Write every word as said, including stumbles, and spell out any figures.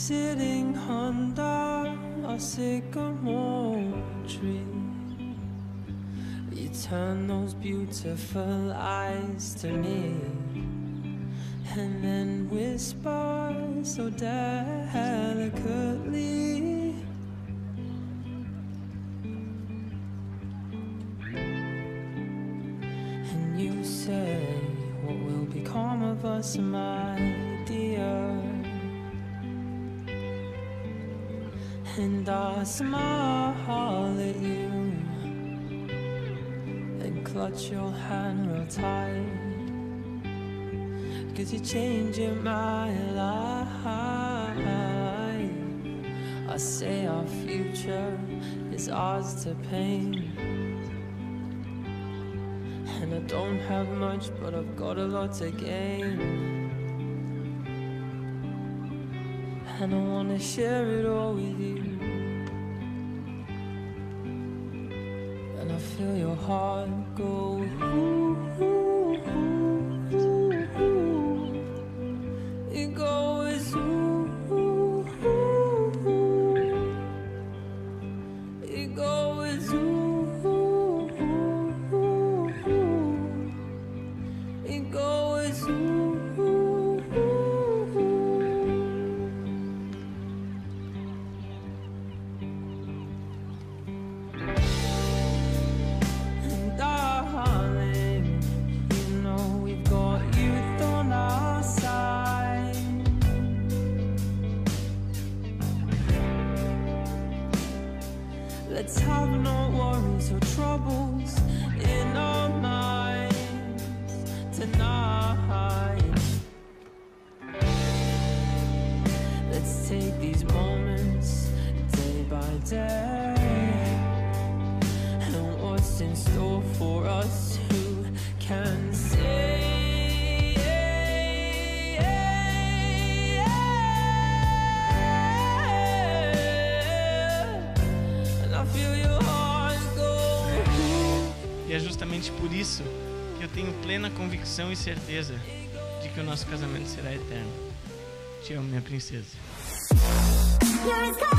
sitting under a sycamore tree. You turn those beautiful eyes to me, and then whisper so delicately, and you say, what will become of us, my dear? And I smile at you and clutch your hand real tight, 'cause you're changing my life. I say our future is ours to paint, and I don't have much, but I've got a lot to gain, and I wanna share it all with you. And I feel your heart go ooh, ooh, ooh, ooh, ooh. It goes ooh, ooh, ooh, ooh. It goes ooh, ooh, ooh, ooh. It goes ooh, ooh, ooh, ooh. And darling, you know we've got youth on our side. Let's have no worries or troubles in our minds tonight. Let's take these moments day by day, and what's in store for us, who can say? And I feel your heart go. E é justamente por isso que eu tenho plena convicção e certeza de que o nosso casamento será eterno. Te amo, minha princesa. You're as